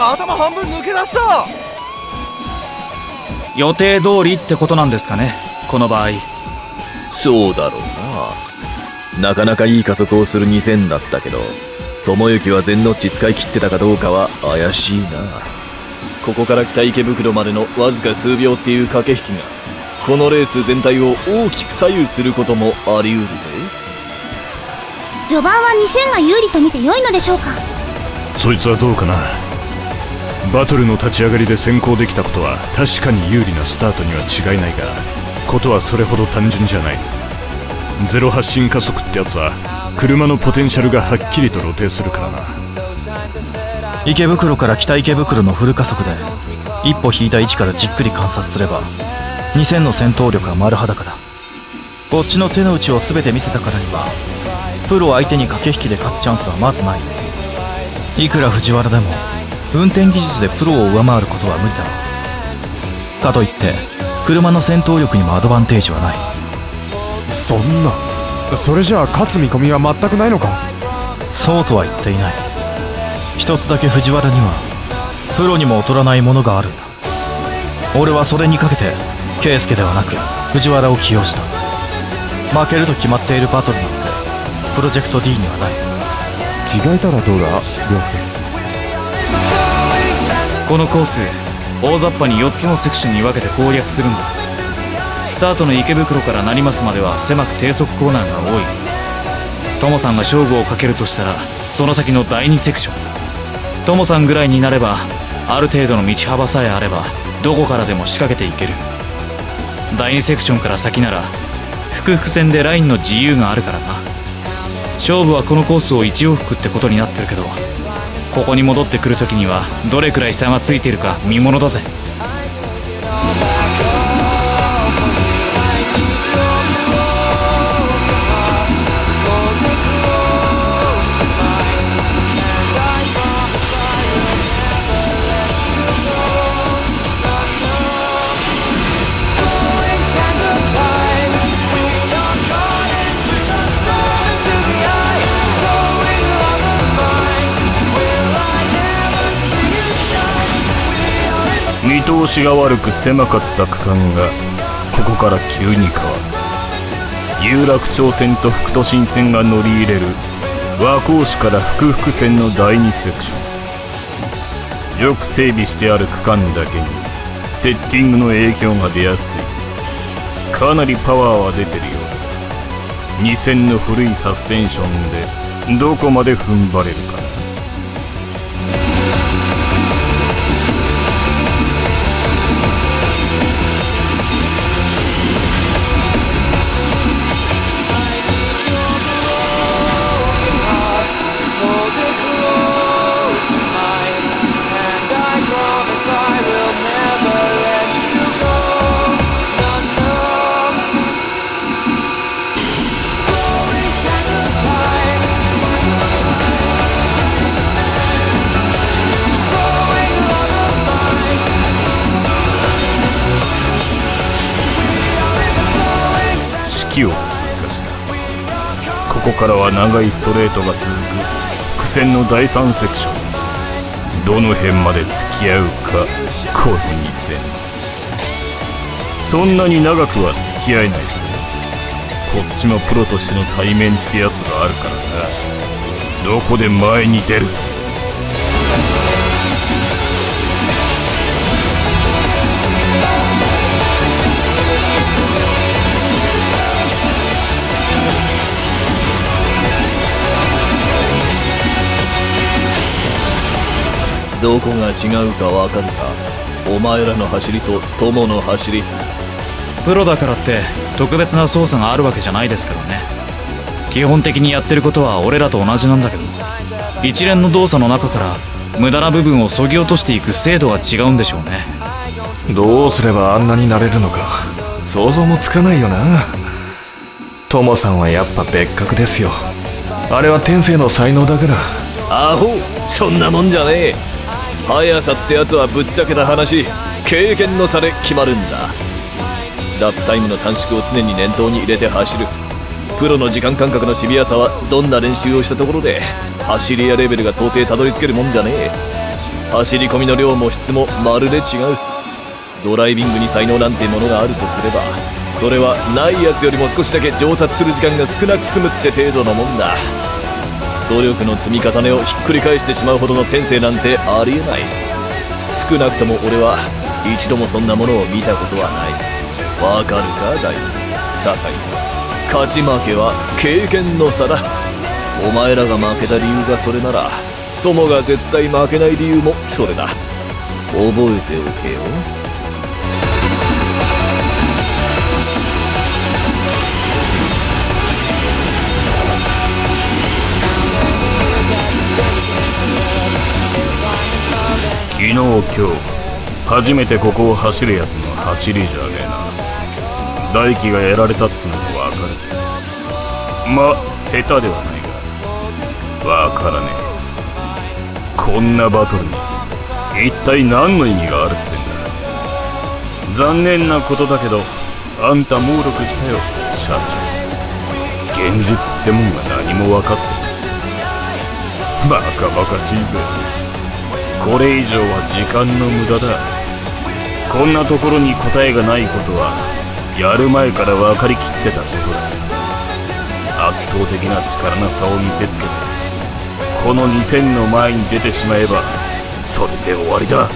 頭半分抜け出した。 予定通りってことなんですかね、この場合。 そうだろうな。なかなかいい加速をする2000だったけど、智之は全ノッチ使い切ってたかどうかは怪しいな。ここから北池袋までのわずか数秒っていう駆け引きがこのレース全体を大きく左右することもあり得るぜ。 序盤は2000が有利と見て良いのでしょうか。 そいつはどうかな。バトルの立ち上がりで先行できたことは確かに有利なスタートには違いないが、ことはそれほど単純じゃない。ゼロ発進加速ってやつは車のポテンシャルがはっきりと露呈するからな。 池袋から北池袋のフル加速で一歩引いた位置からじっくり観察すれば2000の戦闘力は丸裸だ。こっちの手の内を全て見せたからにはプロ相手に駆け引きで勝つチャンスはまずない。いくら藤原でも運転技術でプロを上回ることは無理だろう。かといって車の戦闘力にもアドバンテージはない。 そんな、それじゃあ勝つ見込みは全くないのか。 そうとは言っていない。一つだけ藤原にはプロにも劣らないものがあるんだ。俺はそれにかけて圭介ではなく藤原を起用した。負けると決まっているバトルなんてプロジェクト D にはない。 着替えたらどうだ、涼介。 このコース大雑把に4つのセクションに分けて攻略するんだ。スタートの池袋から成増までは狭く低速コーナーが多い。トモさんが勝負をかけるとしたらその先の第2セクション。トモさんぐらいになればある程度の道幅さえあればどこからでも仕掛けていける。第2セクションから先なら複々線でラインの自由があるからな。勝負はこのコースを1往復ってことになってるけど、ここに戻ってくるときにはどれくらい差がついているか見ものだぜ。 見通しが悪く狭かった区間がここから急に変わる。有楽町線と副都心線が乗り入れる和光市から福々線の第2セクション。よく整備してある区間だけにセッティングの影響が出やすい。かなりパワーは出てるようだ。2000の古いサスペンションでどこまで踏ん張れるかな。式を通過した。ここからは長いストレートが続く苦戦の第3セクション。どの辺まで付き合うかこの2000。そんなに長くは付き合えないぞ。こっちもプロとしての対面ってやつがあるからな。どこで前に出る。 どこが違うかわかるか。お前らの走りと友の走り。 プロだからって特別な操作があるわけじゃないですけどね。基本的にやってることは俺らと同じなんだけど、一連の動作の中から無駄な部分を削ぎ落としていく精度が違うんでしょうね。 どうすればあんなになれるのか想像もつかないよな。トモさんはやっぱ別格ですよ。あれは天性の才能だから。 アホ、そんなもんじゃねえ。速さってやつはぶっちゃけた話、経験の差で決まるんだ。ラップタイムの短縮を常に念頭に入れて走る。プロの時間感覚のシビアさはどんな練習をしたところで走り屋レベルが到底たどり着けるもんじゃねえ。 走り込みの量も質もまるで違う。ドライビングに才能なんてものがあるとすれば、それはないやつよりも少しだけ上達する時間が少なく済むって程度のもんだ。努力の積み重ねをひっくり返してしまうほどの天性なんてありえない。少なくとも俺は一度もそんなものを見たことはない。わかるか大酒井。勝ち負けは経験の差だ。お前らが負けた理由がそれなら、友が絶対負けない理由もそれだ。覚えておけよ。 昨日今日初めてここを走るやつの走りじゃねえな。大輝がやられたってのも分かる。ま、下手ではないが分からねえ。こんなバトルに一体何の意味があるってんだ。残念なことだけどあんた猛録したよ社長。現実ってもんが何も分かってる。バカバカしいぜ。これ以上は時間の無駄だ。こんなところに答えがないことはやる前から分かりきってたことだ。圧倒的な力の差を見せつけてこの2000の前に出てしまえばそれで終わりだ。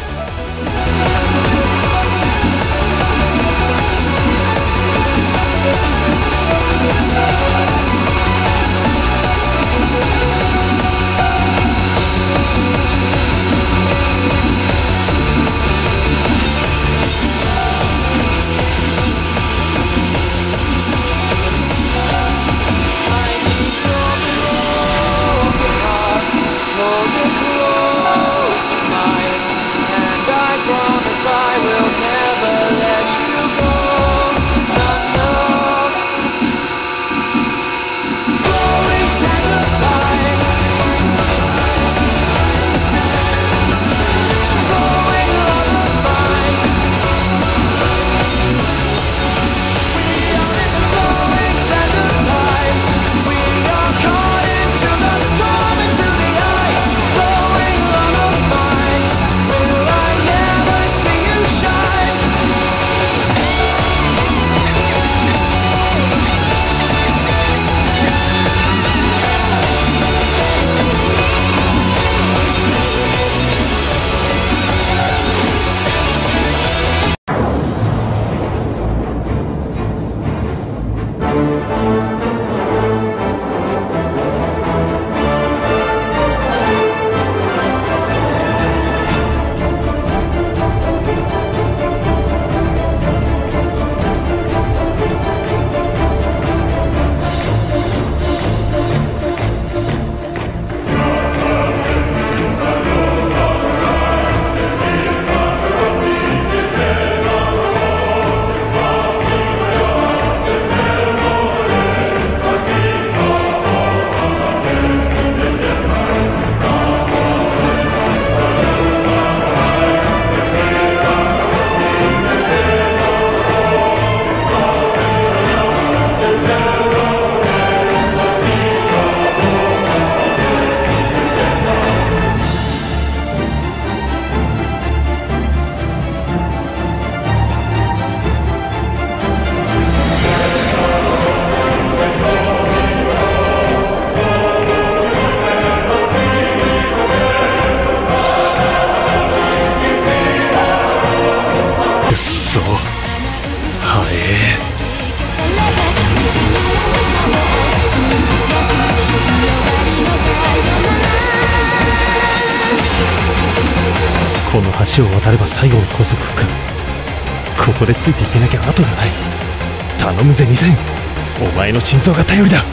この橋を渡れば最後の高速区間。ここでついていけなきゃ後がない。頼むぜ2000、お前の心臓が頼りだ。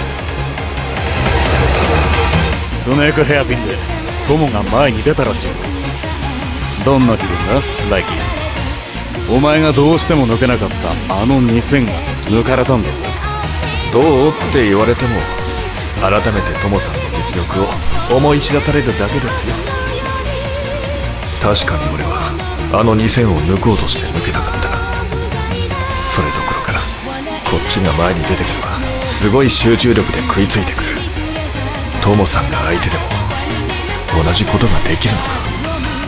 スネークヘアピンで友が前に出たらしい。どんな気分だライキー。お前がどうしても抜けなかったあの2000が抜かれたんだぞ。 どうって言われても改めてトモさんの実力を思い知らされるだけですよ。確かに俺はあの2000を抜こうとして抜けなかった。それどころかこっちが前に出てくればすごい集中力で食いついてくる。トモさんが相手でも同じことができるのか。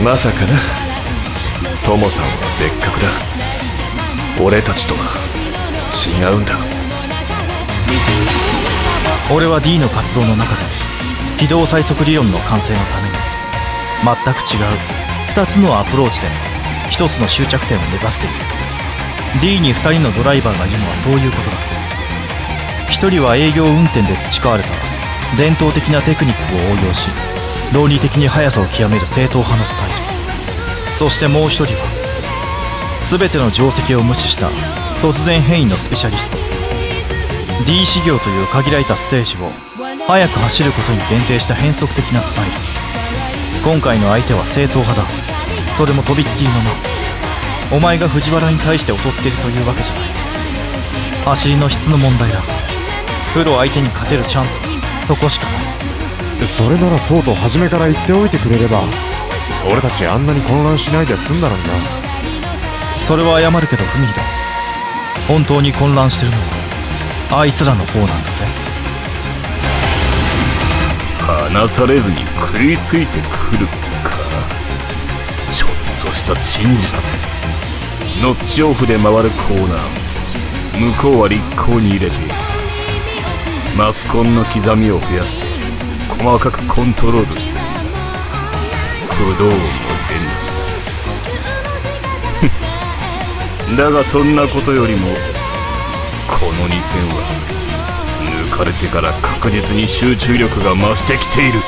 まさかな。トモさんは別格だ。俺たちとは違うんだ。 俺は D の活動の中で軌道最速理論の完成のために全く違う2つのアプローチで1つの終着点を目指している。 D に2人のドライバーがいるのはそういうことだ。1人は営業運転で培われた伝統的なテクニックを応用し論理的に速さを極める正統派のスタイル。そしてもう1人は全ての定石を無視した突然変異のスペシャリスト。 D 修行という限られたステージを速く走ることに限定した変則的なスタイル。今回の相手は正統派だ。それもとびっきりのな。お前が藤原に対して劣っているというわけじゃない。走りの質の問題だ。プロ相手に勝てるチャンスはそこしかない。 それならそうと初めから言っておいてくれれば俺たちあんなに混乱しないで済んだのにな。 それは謝るけど不義だ。本当に混乱してるのはあいつらの方なんだぜ。 離されずに食いついてくるか。ちょっとした珍事だぜ。ノッチオフで回るコーナー、向こうは立候に入れてマスコンの刻みを増やして細かくコントロールして不動の電池だがそんなことよりもこの2戦は抜かれてから確実に集中力が増してきている。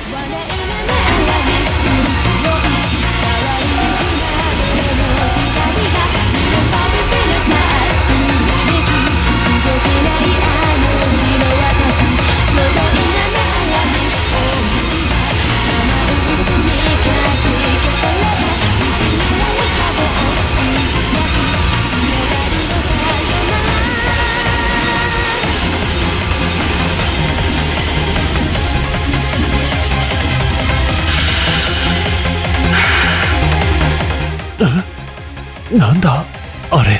なんだあれ。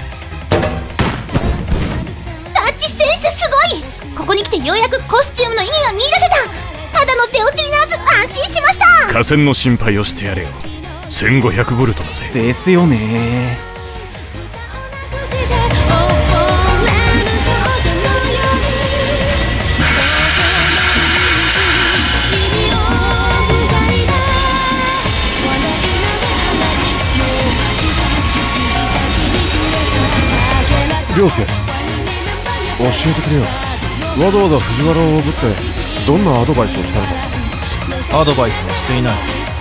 タッチ選手すごい。ここに来てようやくコスチュームの意味が見出せた。ただの手落ちにならず安心しました。 河川の心配をしてやれよ。1500ボルトだぜ。 ですよね。 涼介、教えてくれよ。わざわざ藤原をおぶってどんなアドバイスをしたのか。 アドバイスはしていない。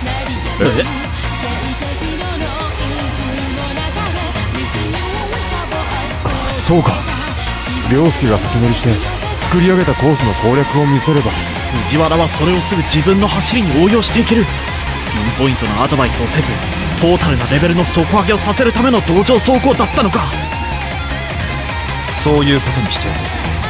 そうか。涼介が先乗りして作り上げたコースの攻略を見せれば藤原はそれをすぐ自分の走りに応用していける。ピンポイントのアドバイスをせずトータルなレベルの底上げをさせるための同情走行だったのか。 そういうことにしておく。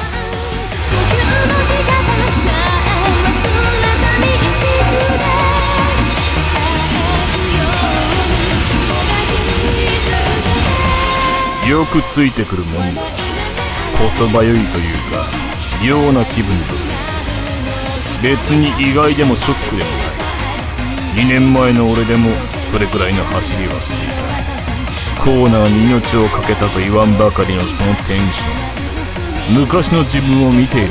よくついてくるもんだ。こそばゆいというか妙な気分だぜ。別に意外でもショックでもない。2年前の俺でもそれくらいの走りはしていた。コーナーに命を懸けたと言わんばかりのそのテンション、昔の自分を見ているよ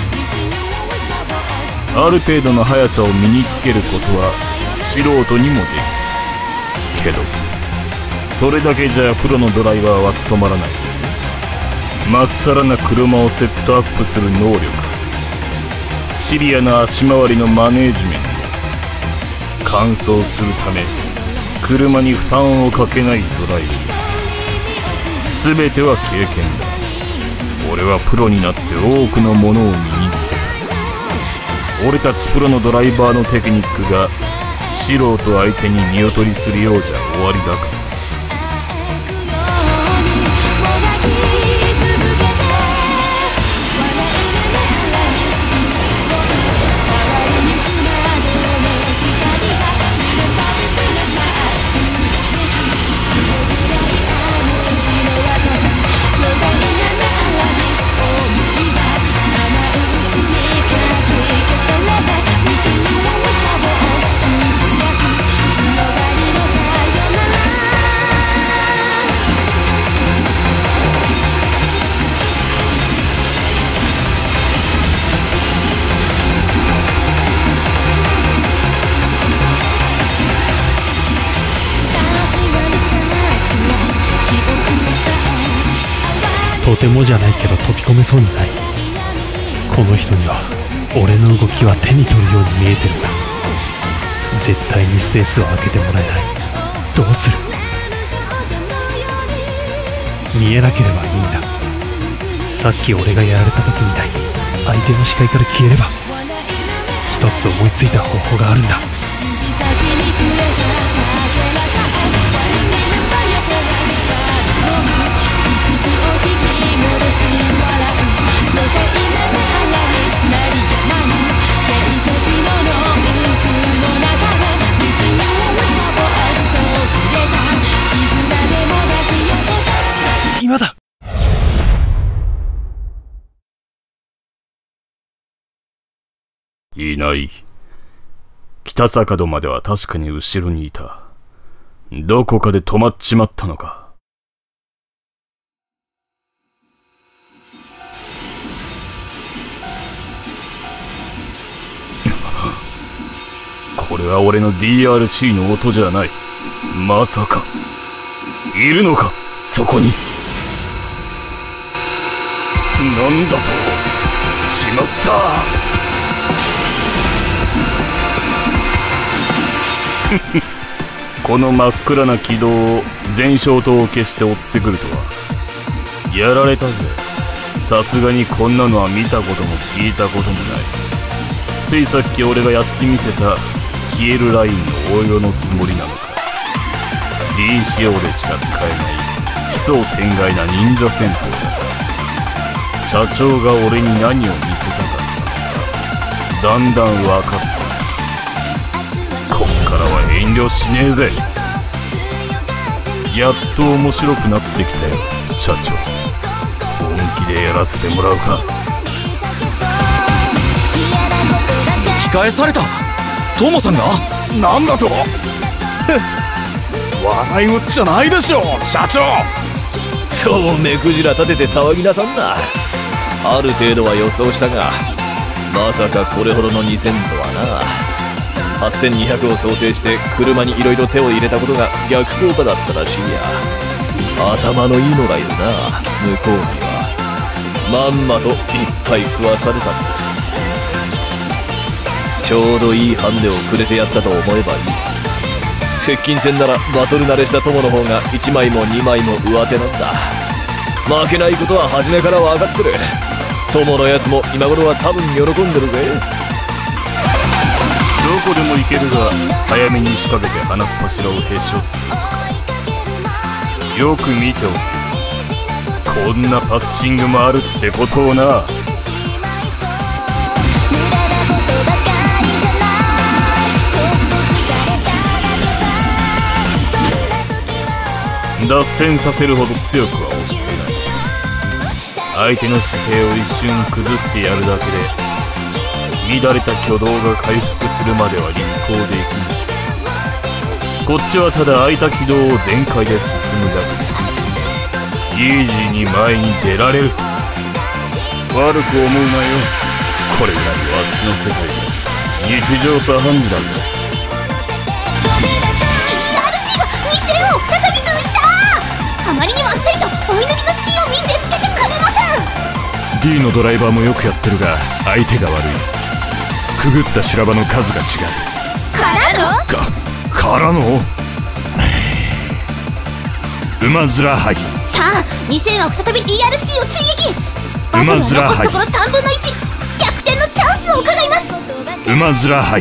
うな。ある程度の速さを身につけることは素人にもできるけど、それだけじゃプロのドライバーは務まらない。まっさらな車をセットアップする能力、シビアな足回りのマネージメント、完走するため車に負担をかけないドライブ、全ては経験だ。俺はプロになって多くのものを身につけた。俺たちプロのドライバーのテクニックが素人相手に見劣りするようじゃ終わりだから。 とてもじゃないけど飛び込めそうにない。この人には俺の動きは手に取るように見えてるんだ。絶対にスペースを空けてもらえない。どうする？見えなければいいんだ。さっき俺がやられた時みたいに相手の視界から消えれば。一つ思いついた方法があるんだ。今だ。 いない。北坂戸までは確かに後ろにいた。どこかで止まっちまったのか。これは俺の DRC の音じゃない。まさかいるのかそこに。なんだと。しまった。この真っ暗な軌道を全消灯を消して追ってくるとは。やられたぜ。さすがにこんなのは見たことも聞いたこともない。ついさっき俺がやってみせた消えるラインの応用のつもりなのか。 D 仕様でしか使えない奇想天外な忍者戦法だ。社長が俺に何を見せたかったのかだんだん分かった。こっからは遠慮しねえぜ。やっと面白くなってきたよ社長。本気でやらせてもらうか。 引き返された。トモさんがなんだと。笑い事じゃないでしょ社長。 そう目くじら立てて騒ぎなさんな。ある程度は予想したが、まさかこれほどの2000とはな。8200を想定して車にいろいろ手を入れたことが逆効果だったらしいや。頭のいいのがいるな向こうには。まんまといっぱい食わされたんだ。ちょうどいいハンデをくれてやったと思えばいい。接近戦ならバトル慣れした友の方が1枚も2枚も上手なんだ。負けないことは初めから分かってる。友のやつも今頃は多分喜んでるぜ。 どこでも行けるが早めに仕掛けて鼻っ柱をへし折っておく。よく見ておく。こんなパッシングもあるってことをな。脱線させるほど強くは押してない。相手の姿勢を一瞬崩してやるだけで乱れた挙動が回復するまでは立候できない。こっちはただ空いた軌道を全開で進むだけ。イージーに前に出られる。悪く思うなよ。これぐらいはあっちの世界で日常茶飯事だぜ。 2000を再び抜いた。あまりにもあっさりと追い抜きのシーンを見せつけてくれません。 D のドライバーもよくやってるが相手が悪い。くぐった修羅場の数が違う。からの馬面はぎ。 さあ2000は再び DRC を追撃。 馬面はぎ。 残すところ3分の1。逆転のチャンスを伺います。 馬面はぎ。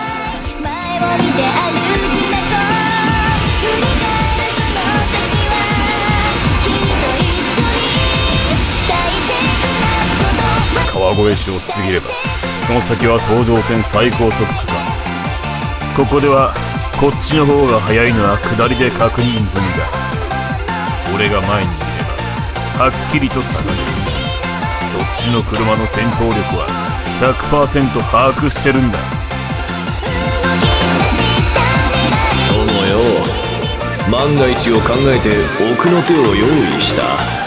川越市を過ぎればその先は東上線最高速区間。ここではこっちの方が速いのは下りで確認済みだ。俺が前にいればはっきりと下がる。そっちの車の戦闘力は 100% 把握してるんだ。 そうよ。万が一を考えて奥の手を用意した。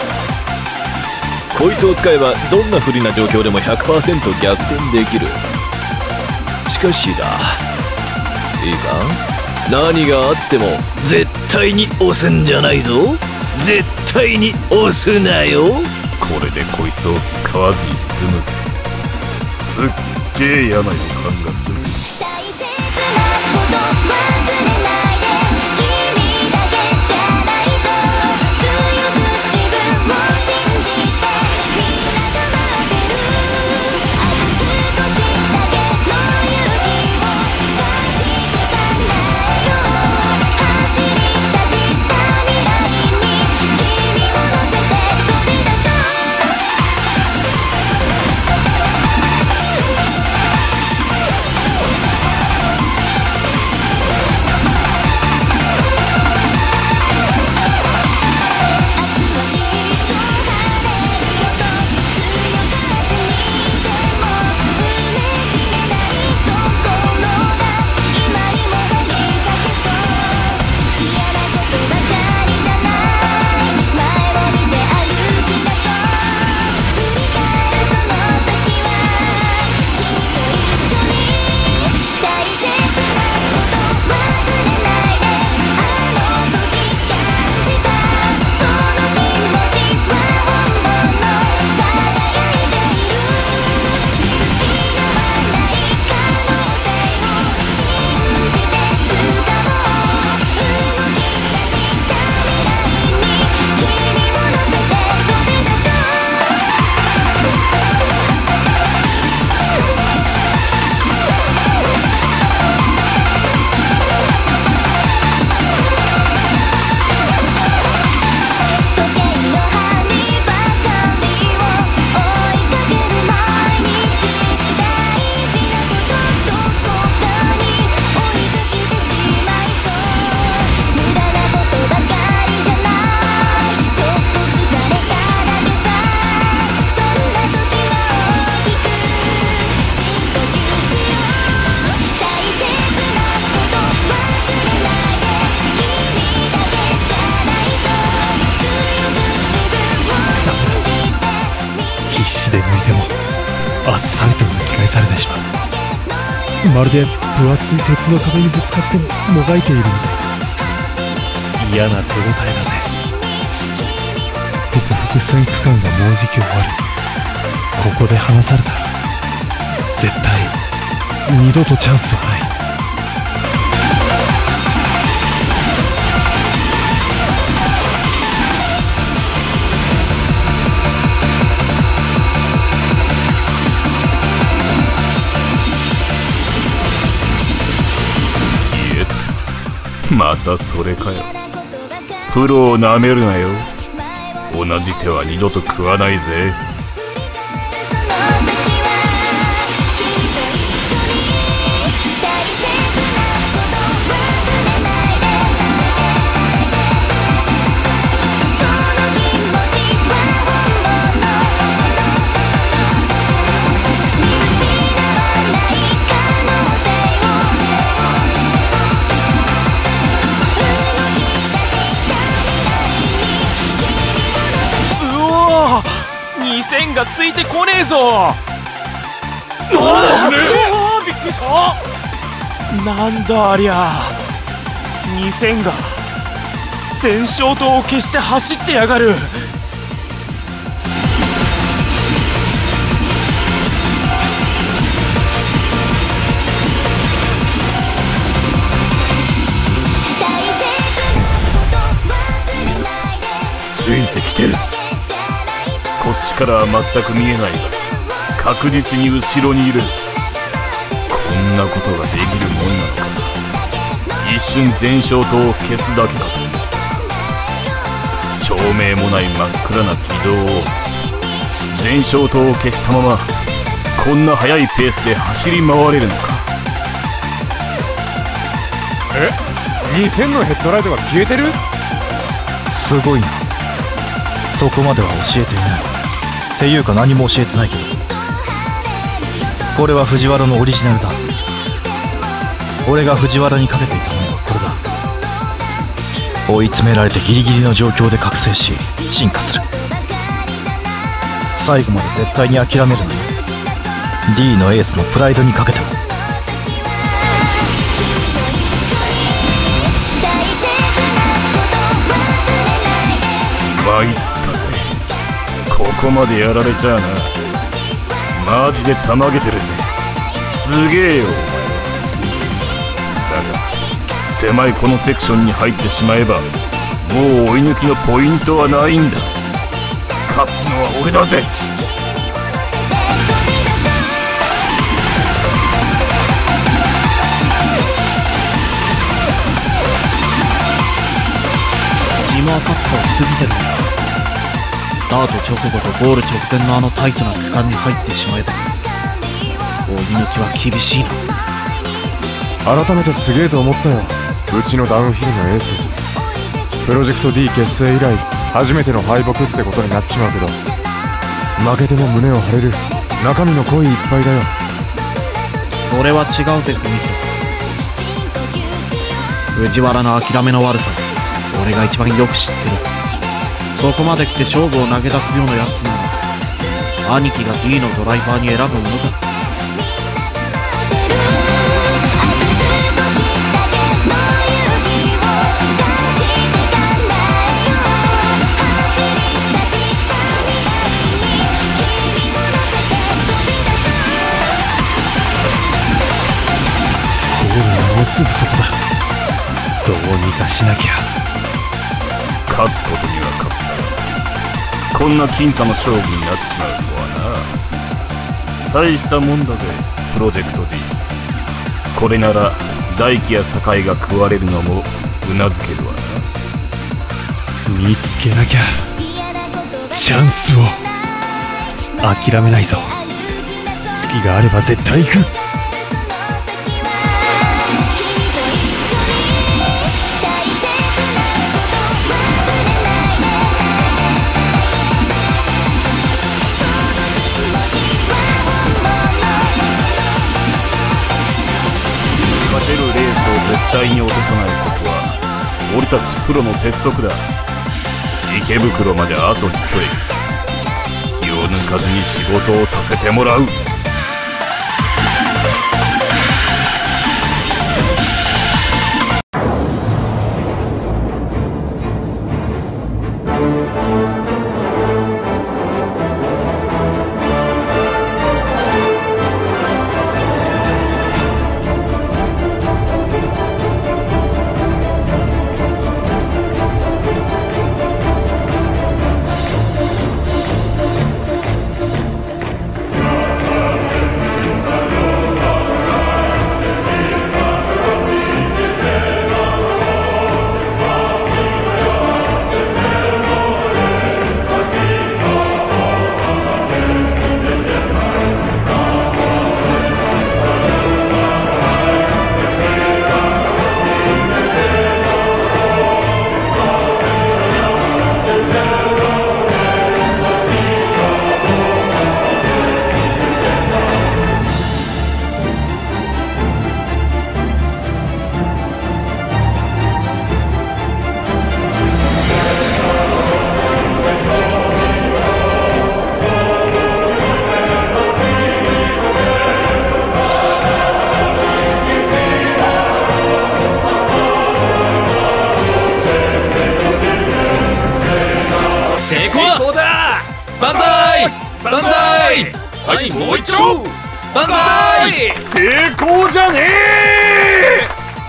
こいつを使えばどんな不利な状況でも 100% 逆転できる。しかしだ、いいか、何があっても絶対に押すんじゃないぞ。絶対に押すなよ。 これでこいつを使わずに済むぜ。すっげえ嫌な予感がする。 大切なこと忘れないで、君だけじゃないと強く自分を信じて、みんなが待ってる。あと少しだけの勇気を出して叶えよう。走り出した未来に君を乗せて飛び出そう。 あっさりと抜き返されてしまう。まるで分厚い鉄の壁にぶつかってもがいているみたいだ。嫌な手応えだぜ。伏線区間がもうじき終わる。ここで離されたら絶対二度とチャンスはない。 またそれかよ。プロをなめるなよ。同じ手は二度と食わないぜ。 2000がついてこねえぞ。びっくりした。なんだありゃ。2000が全消灯を消して走ってやがる。 ついてきてる。こっちからは全く見えないが確実に後ろにいる。こんなことができるもんなのか。一瞬全消灯を消すだけかと。照明もない真っ暗な軌道を全消灯を消したままこんな速いペースで走り回れるのか。 2000のヘッドライトが消えてる。 すごいな。そこまでは教えていない。っていうか何も教えてないけど、これは藤原のオリジナルだ。俺が藤原にかけていたものはこれだ。追い詰められてギリギリの状況で覚醒し進化する。最後まで絶対に諦めるなよ。 D のエースのプライドにかけても。 参ったぜ。ここまでやられちゃあな。マジでたまげてるぜ。すげえよお前は。だが狭いこのセクションに入ってしまえばもう追い抜きのポイントはないんだ。勝つのは俺だぜ。 ジムアタックを過ぎてるんだ。スタート直後とゴール直前のあのタイトな区間に入ってしまえば追い抜きは厳しいな。 改めてすげえと思ったよ、うちのダウンヒルのエース。プロジェクト D 結成以来初めての敗北ってことになっちまうけど、負けても胸を張れる中身の濃いいっぱいだよ。 それは違うぜ、文弘。藤原の諦めの悪さ俺が一番よく知ってる。そこまで来て勝負を投げ出すようなやつなら兄貴が D のドライバーに選ぶものだ。 もうすぐそこだ。どうにかしなきゃ。 勝つことには勝った。こんな僅差の勝負になっちまうとはな。大したもんだぜプロジェクト D。 これなら大輝や酒井が食われるのもうなずけるわな。 見つけなきゃチャンスを。諦めないぞ。隙があれば絶対行く。 勝てるレースを絶対に落とさないことは俺たちプロの鉄則だ。池袋まであと一駅。気を抜かずに仕事をさせてもらう。 成功だ。万歳万歳。はい、もう一度万歳。 成功じゃねえ。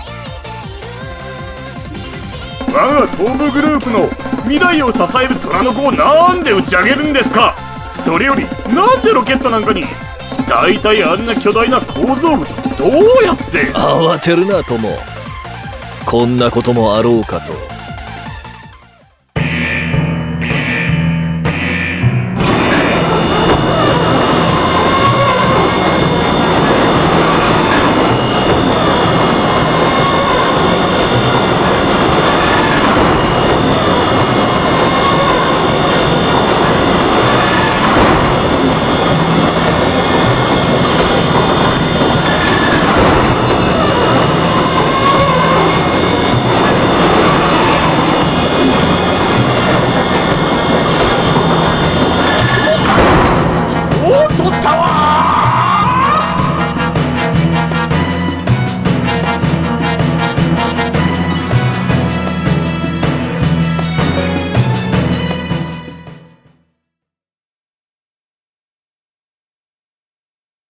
我が東部グループの未来を支える虎の子をなんで打ち上げるんですか。それよりなんでロケットなんかに。大体あんな巨大な構造物どうやって。 慌てるな友。こんなこともあろうかと。